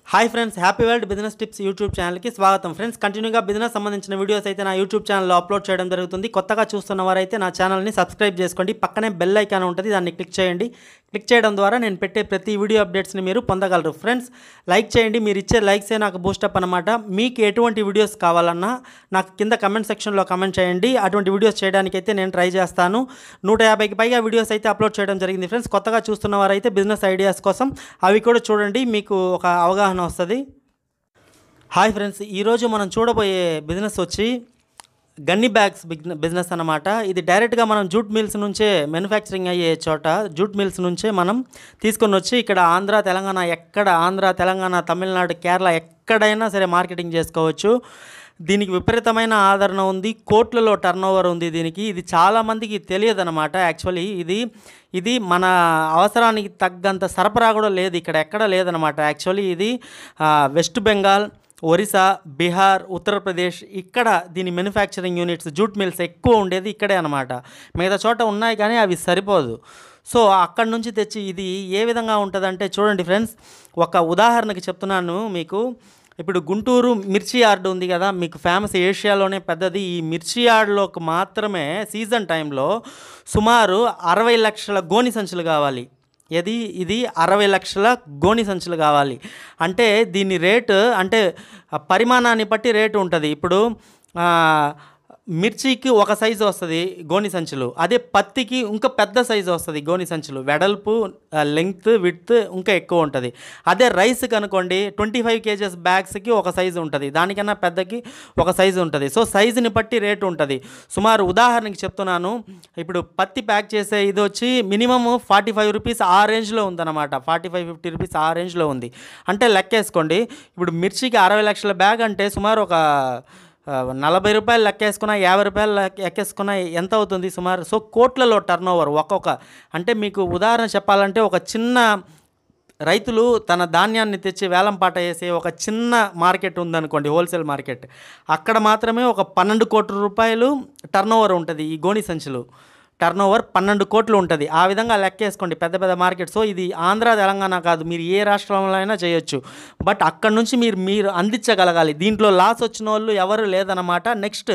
Hi friends, happy world business tips YouTube ఛానల్కి స్వాగతం. Friends, కంటిన్యూగా బిజినెస్ సంబంధించిన వీడియోస్ అయితే నా యూట్యూబ్ ఛానల్లో అప్లోడ్ చేయడం జరుగుతుంది. కొత్తగా చూస్తున్న వారైతే నా ఛానల్ని సబ్స్క్రైబ్ చేసుకోండి. పక్కనే బెల్ ఐకాన్ ఉంటుంది, దాన్ని క్లిక్ చేయండి. క్లిక్ చేయడం ద్వారా నేను పెట్టే ప్రతి వీడియో అప్డేట్స్ని మీరు పొందగలరు. ఫ్రెండ్స్, లైక్ చేయండి. మీరు ఇచ్చే లైక్సే నాకు బూస్టప్ అనమాట. మీకు ఎటువంటి వీడియోస్ కావాలన్నా నాకు కింద కమెంట్ సెక్షన్లో కమెంట్ చేయండి. అటువంటి వీడియోస్ చేయడానికైతే నేను ట్రై చేస్తాను. 150కి పైగా వీడియోస్ అయితే అప్లోడ్ చేయడం జరిగింది. ఫ్రెండ్స్, కొత్తగా చూస్తున్న వారైతే బిజినెస్ ఐడియాస్ కోసం అవి కూడా చూడండి, మీకు ఒక అవగాహన వస్తుంది. హాయ్ ఫ్రెండ్స్, ఈరోజు మనం చూడబోయే బిజినెస్ వచ్చి గన్నీ బ్యాగ్స్ బిజినెస్ అన్నమాట. ఇది డైరెక్ట్గా మనం జూట్ మిల్స్ నుంచే మ్యానుఫ్యాక్చరింగ్ అయ్యే చోట జూట్ మిల్స్ నుంచే మనం తీసుకొని వచ్చి ఇక్కడ ఆంధ్ర తెలంగాణ తమిళనాడు కేరళ ఎక్కడైనా సరే మార్కెటింగ్ చేసుకోవచ్చు. దీనికి విపరీతమైన ఆదరణ ఉంది, కోట్లలో టర్నోవర్ ఉంది దీనికి. ఇది చాలామందికి తెలియదు అనమాట. యాక్చువల్లీ ఇది మన అవసరానికి తగ్గంత సరఫరా కూడా లేదు, ఇక్కడ ఎక్కడ లేదనమాట. యాక్చువల్లీ ఇది వెస్ట్ బెంగాల్, ఒరిస్సా, బీహార్, ఉత్తరప్రదేశ్ ఇక్కడ దీని మ్యానుఫ్యాక్చరింగ్ యూనిట్స్ జూట్ మిల్స్ ఎక్కువ ఉండేది ఇక్కడే అనమాట. మిగతా చోట ఉన్నాయి కానీ అవి సరిపోదు. సో అక్కడి నుంచి తెచ్చి ఇది ఏ విధంగా ఉంటుందంటే చూడండి ఫ్రెండ్స్, ఒక ఉదాహరణకి చెప్తున్నాను మీకు. ఇప్పుడు గుంటూరు మిర్చి యార్డ్ ఉంది కదా, మీకు ఫేమస్, ఏషియాలోనే పెద్దది. ఈ మిర్చి యార్డ్లోకి మాత్రమే సీజన్ టైంలో సుమారు 60 లక్షల గోని సంచులు కావాలి. ఇది 60 లక్షల గోని సంచులు కావాలి. అంటే దీని రేటు, అంటే పరిమాణాన్ని బట్టి రేటు ఉంటుంది. ఇప్పుడు మిర్చికి ఒక సైజు వస్తుంది గోని సంచులు, అదే పత్తికి ఇంకా పెద్ద సైజు వస్తుంది గోని సంచులు. వెడల్పు, లెంగ్త్, విడ్త్ ఇంకా ఎక్కువ ఉంటుంది. అదే రైస్కి అనుకోండి, 25 kgs బ్యాగ్స్కి ఒక సైజు ఉంటుంది, దానికన్నా పెద్దకి ఒక సైజు ఉంటుంది. సో సైజుని బట్టి రేటు ఉంటుంది. సుమారు ఉదాహరణకి చెప్తున్నాను, ఇప్పుడు పత్తి ప్యాక్ చేసే ఇది వచ్చి మినిమమ్ 45 రూపీస్ ఆ రేంజ్లో ఉందన్నమాట. 45-50 రూపీస్ ఆ రేంజ్లో ఉంది. అంటే లెక్కేసుకోండి, ఇప్పుడు మిర్చికి 60 లక్షల బ్యాగ్ అంటే సుమారు ఒక 40 రూపాయలు లెక్కేసుకున్నా, 50 రూపాయలు లెక్కేసుకున్నా ఎంత అవుతుంది సుమారు? సో కోట్లలో టర్నోవర్ ఒక్కొక్క. అంటే మీకు ఉదాహరణ చెప్పాలంటే, ఒక చిన్న రైతులు తన ధాన్యాన్ని తెచ్చి వేలంపాట వేసే ఒక చిన్న మార్కెట్ ఉందనుకోండి, హోల్సేల్ మార్కెట్, అక్కడ మాత్రమే ఒక 12 కోట్ల రూపాయలు టర్నోవర్ ఉంటుంది. ఈ గోని సంచులు టర్నోవర్ 12 కోట్లు ఉంటుంది. ఆ విధంగా లెక్కేసుకోండి పెద్ద పెద్ద మార్కెట్. సో ఇది ఆంధ్ర తెలంగాణ కాదు, మీరు ఏ రాష్ట్రంలో అయినా చేయొచ్చు. బట్ అక్కడ నుంచి మీరు అందించగలగాలి. దీంట్లో లాస్ వచ్చిన వాళ్ళు ఎవరు లేదన్నమాట. నెక్స్ట్,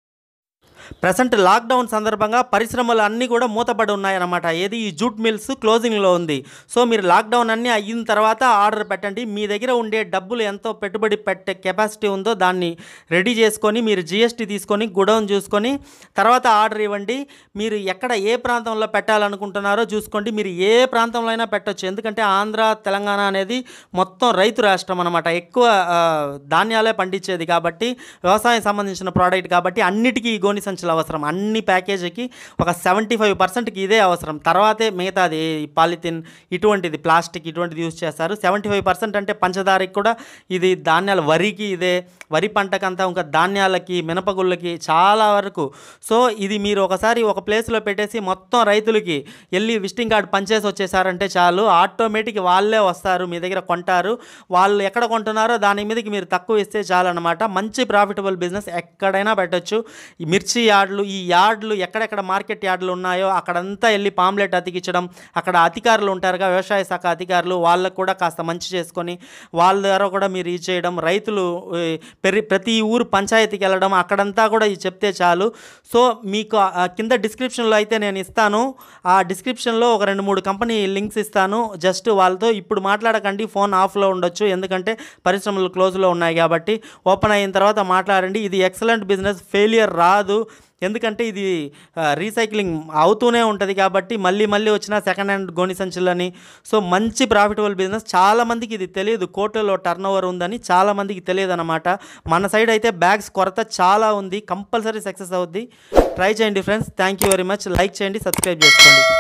ప్రజెంట్ లాక్డౌన్ సందర్భంగా పరిశ్రమలు అన్నీ కూడా మూతపడి ఉన్నాయన్నమాట. ఏది, ఈ జూట్ మిల్స్ క్లోజింగ్లో ఉంది. సో మీరు లాక్డౌన్ అన్నీ అయిన తర్వాత ఆర్డర్ పెట్టండి. మీ దగ్గర ఉండే డబ్బులు ఎంతో పెట్టుబడి పెట్టే కెపాసిటీ ఉందో దాన్ని రెడీ చేసుకొని, మీరు GST తీసుకొని గుడౌన్ చూసుకొని తర్వాత ఆర్డర్ ఇవ్వండి. మీరు ఎక్కడ ఏ ప్రాంతంలో పెట్టాలనుకుంటున్నారో చూసుకోండి. మీరు ఏ ప్రాంతంలో అయినా పెట్టచ్చు. ఎందుకంటే ఆంధ్ర తెలంగాణ అనేది మొత్తం రైతు రాష్ట్రం అనమాట. ఎక్కువ ధాన్యాలే పండించేది కాబట్టి, వ్యవసాయం సంబంధించిన ప్రోడక్ట్ కాబట్టి అన్నిటికీ గోని సంచులు అవసరం. అన్ని ప్యాకేజీకి ఒక 75%కి ఇదే అవసరం. తర్వాతే మిగతాది పాలిథిన్, ఇటువంటిది ప్లాస్టిక్, ఇటువంటిది యూజ్ చేస్తారు. 75% అంటే పంచదారకి కూడా ఇది, ధాన్యాలు, వరికి ఇదే, వరి పంటకంతా, ఇంకా ధాన్యాలకి, మినపగుళ్ళకి చాలా వరకు. సో ఇది మీరు ఒకసారి ఒక ప్లేస్లో పెట్టేసి మొత్తం రైతులకి వెళ్ళి విజిటింగ్ కార్డు పంచేసి వచ్చేసారంటే చాలు, ఆటోమేటిక్ వాళ్ళే వస్తారు, మీ దగ్గర కొంటారు. వాళ్ళు ఎక్కడ కొంటున్నారో దాని మీదకి మీరు తక్కువ ఇస్తే చాలన్నమాట. మంచి ప్రాఫిటబుల్ బిజినెస్, ఎక్కడైనా పెట్టచ్చు. ఈ మిర్చి యార్డులు, ఈ యార్డులు ఎక్కడెక్కడ మార్కెట్ యార్డులు ఉన్నాయో అక్కడంతా వెళ్ళి పాంప్లెట్ అతికించడం, అక్కడ అధికారులు ఉంటారుగా, వ్యవసాయ శాఖ అధికారులు, వాళ్ళకు కూడా కాస్త మంచి చేసుకొని వాళ్ళ ద్వారా కూడా మీరు ఇది చేయడం. రైతులు ప్రతి ఊరు పంచాయతీకి వెళ్ళడం, అక్కడంతా కూడా ఇది చెప్తే చాలు. సో మీకు కింద డిస్క్రిప్షన్లో అయితే నేను ఇస్తాను. ఆ డిస్క్రిప్షన్లో ఒక 2-3 కంపెనీ లింక్స్ ఇస్తాను. జస్ట్ వాళ్ళతో ఇప్పుడు మాట్లాడకండి, ఫోన్ ఆఫ్లో ఉండొచ్చు, ఎందుకంటే పరిశ్రమలు క్లోజ్లో ఉన్నాయి కాబట్టి. ఓపెన్ అయిన తర్వాత మాట్లాడండి. ఇది ఎక్సలెంట్ బిజినెస్, ఫెయిలియర్ రాదు. ఎందుకంటే ఇది రీసైక్లింగ్ అవుతూనే ఉంటుంది కాబట్టి, మళ్ళీ వచ్చిన సెకండ్ హ్యాండ్ గోని సంచులని. సో మంచి ప్రాఫిటబుల్ బిజినెస్. చాలామందికి ఇది తెలియదు, కోట్లలో టర్నోవర్ ఉందని చాలామందికి తెలియదు అనమాట. మన సైడ్ అయితే బ్యాగ్స్ కొరత చాలా ఉంది. కంపల్సరీ సక్సెస్ అవుద్ది. ట్రై చేయండి friends. Thank you very much. Like చేయండి, సబ్స్క్రైబ్ చేసుకోండి.